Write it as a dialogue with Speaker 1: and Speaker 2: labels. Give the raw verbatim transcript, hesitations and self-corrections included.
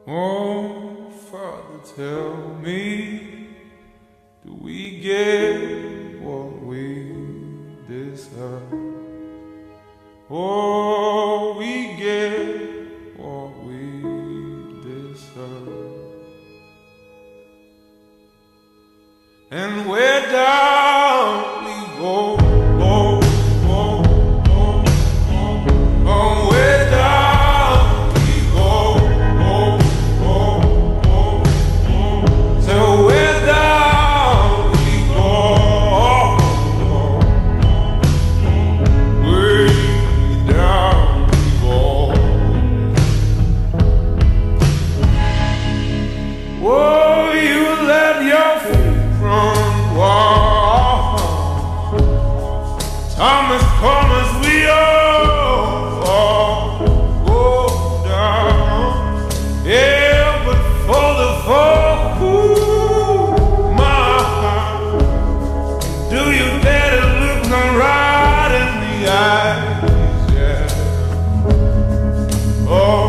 Speaker 1: Oh, Father, tell me, do we get what we deserve? Oh, we get what we deserve. And where down we go, go, go, go, go, oh, where down we go, go, go, go, go. So where down we go, way down we go. Whoa, you let your feet run wild. Thomas, Thomas, we all, all go down. Yeah, but for the fall, ooh, my heart, do you dare to look me right in the eyes? Yeah. Oh.